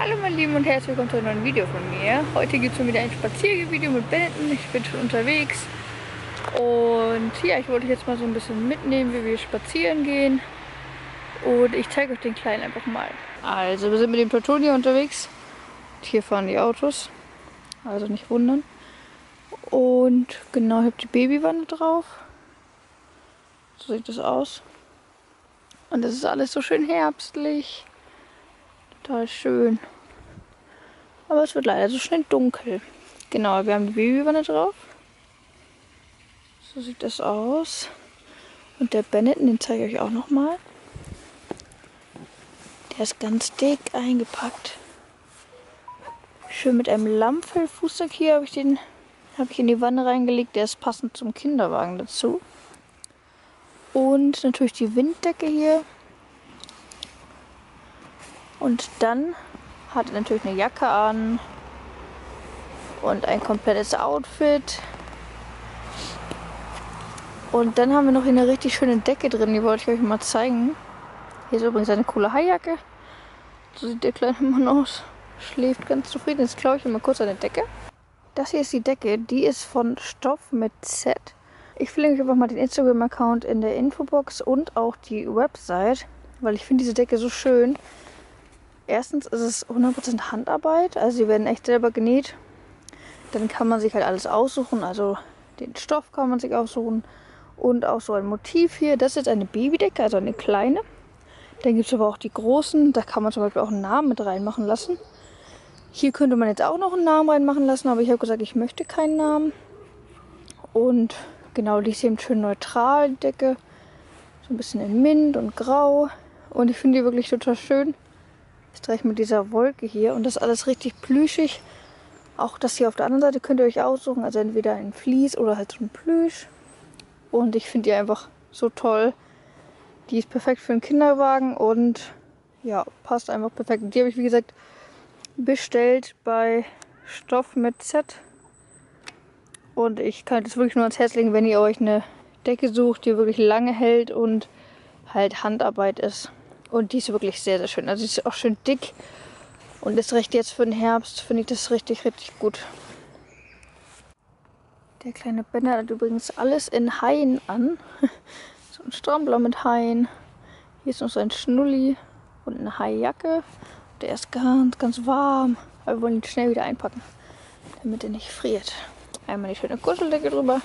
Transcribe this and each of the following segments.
Hallo meine Lieben und herzlich willkommen zu einem neuen Video von mir. Heute gibt es wieder ein Spaziervideo mit Benetton. Ich bin schon unterwegs. Und ja, ich wollte euch jetzt mal so ein bisschen mitnehmen, wie wir spazieren gehen. Und ich zeige euch den Kleinen einfach mal. Also wir sind mit dem Tortonia unterwegs. Hier fahren die Autos. Also nicht wundern. Und genau, ich habe die Babywanne drauf. So sieht das aus. Und das ist alles so schön herbstlich. Total schön. Aber es wird leider so schnell dunkel. Genau, wir haben die Babywanne drauf. So sieht das aus. Und der Benetton, den zeige ich euch auch nochmal. Der ist ganz dick eingepackt. Schön mit einem Lammfell-Fußsack hier habe ich in die Wanne reingelegt. Der ist passend zum Kinderwagen dazu. Und natürlich die Winddecke hier. Und dann hat er natürlich eine Jacke an. Und ein komplettes Outfit. Und dann haben wir noch hier eine richtig schöne Decke drin, die wollte ich euch mal zeigen. Hier ist übrigens eine coole Haijacke. So sieht der kleine Mann aus. Schläft ganz zufrieden. Jetzt klaue ich ihm mal kurz eine Decke. Das hier ist die Decke, die ist von Stoff mit Z. Ich verlinke euch einfach mal den Instagram-Account in der Infobox und auch die Website, weil ich finde diese Decke so schön. Erstens ist es 100% Handarbeit, also sie werden echt selber genäht. Dann kann man sich halt alles aussuchen, also den Stoff kann man sich aussuchen und auch so ein Motiv hier. Das ist jetzt eine Babydecke, also eine kleine. Dann gibt es aber auch die großen, da kann man zum Beispiel auch einen Namen mit reinmachen lassen. Hier könnte man jetzt auch noch einen Namen reinmachen lassen, aber ich habe gesagt, ich möchte keinen Namen. Und genau, die ist eben schön neutral, die Decke. So ein bisschen in Mint und Grau. Und ich finde die wirklich total schön. Jetzt recht mit dieser Wolke hier und das ist alles richtig plüschig. Auch das hier auf der anderen Seite könnt ihr euch aussuchen, also entweder ein Vlies oder halt so ein Plüsch. Und ich finde die einfach so toll. Die ist perfekt für einen Kinderwagen und ja, passt einfach perfekt. Die habe ich, wie gesagt, bestellt bei Stoff mit Z. Und ich kann das wirklich nur ans Herz legen, wenn ihr euch eine Decke sucht, die wirklich lange hält und halt Handarbeit ist. Und die ist wirklich sehr, sehr schön. Also die ist auch schön dick. Und ist recht jetzt für den Herbst, finde ich das richtig, richtig gut. Der kleine Benner hat übrigens alles in Haien an. So ein Strampler mit Haien. Hier ist noch so ein Schnulli und eine Haijacke. Der ist ganz, ganz warm. Aber wir wollen ihn schnell wieder einpacken, damit er nicht friert. Einmal die schöne Kuscheldecke drüber.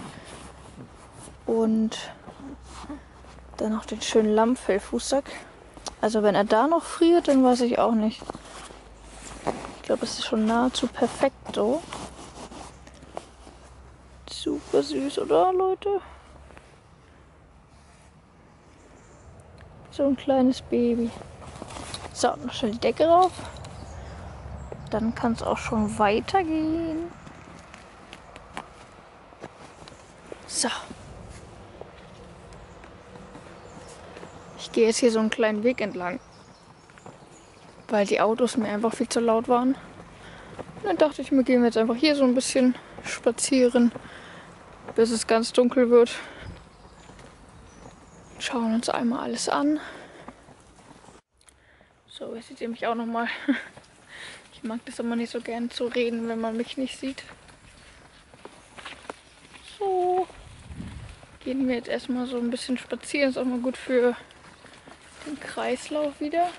Und dann noch den schönen Lammfell-Fußsack. Also wenn er da noch friert, dann weiß ich auch nicht. Ich glaube, es ist schon nahezu perfekt so. Super süß, oder Leute? So ein kleines Baby. So, noch schnell die Decke rauf. Dann kann es auch schon weitergehen. So. Ich gehe jetzt hier so einen kleinen Weg entlang, weil die Autos mir einfach viel zu laut waren. Und dann dachte ich mir, gehen wir jetzt einfach hier so ein bisschen spazieren, bis es ganz dunkel wird. Schauen uns einmal alles an. So, jetzt seht ihr mich auch nochmal. Ich mag das immer nicht so gern zu reden, wenn man mich nicht sieht. So, gehen wir jetzt erstmal so ein bisschen spazieren. Ist auch mal gut für den Kreislauf wieder.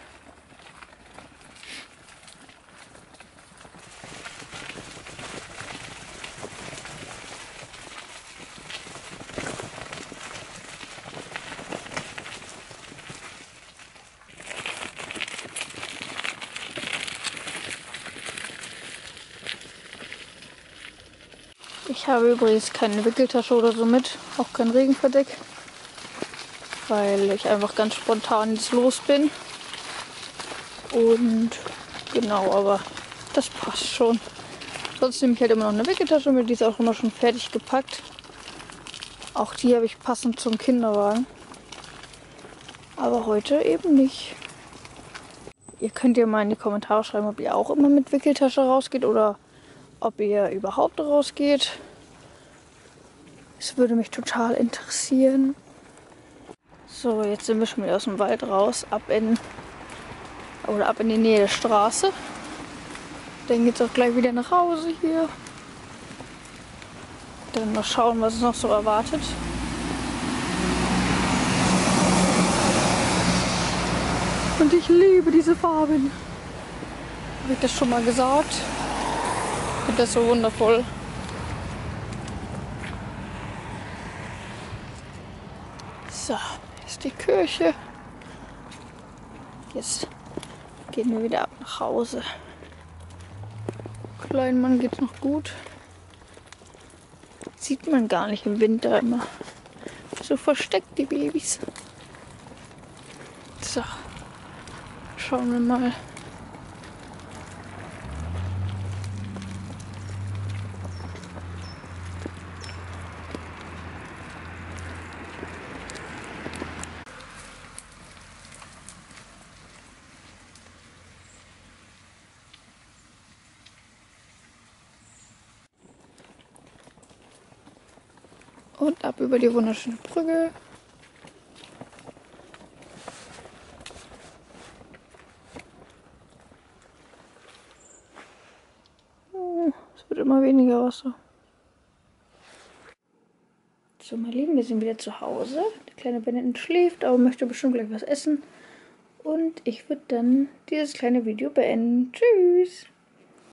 Ich habe übrigens keine Wickeltasche oder so mit, auch kein Regenverdeck, weil ich einfach ganz spontan jetzt los bin. Und genau, aber das passt schon. Sonst nehme ich halt immer noch eine Wickeltasche mit, die ist auch immer schon fertig gepackt. Auch die habe ich passend zum Kinderwagen. Aber heute eben nicht. Ihr könnt ja mal in die Kommentare schreiben, ob ihr auch immer mit Wickeltasche rausgeht oder ob ihr überhaupt rausgeht. Es würde mich total interessieren. So, jetzt sind wir schon wieder aus dem Wald raus, ab in oder ab in die Nähe der Straße. Dann geht es auch gleich wieder nach Hause hier. Dann mal schauen, was es noch so erwartet. Und ich liebe diese Farben. Habe ich das schon mal gesagt? Ich finde das so wundervoll. So, hier ist die Kirche. Jetzt gehen wir wieder ab nach Hause. Kleinen Mann geht's noch gut. Sieht man gar nicht im Winter immer. So versteckt die Babys. So, schauen wir mal. Und ab über die wunderschöne Brücke. Oh, es wird immer weniger Wasser. So, meine Lieben, wir sind wieder zu Hause. Der kleine Benjamin schläft, aber möchte bestimmt gleich was essen. Und ich würde dann dieses kleine Video beenden. Tschüss!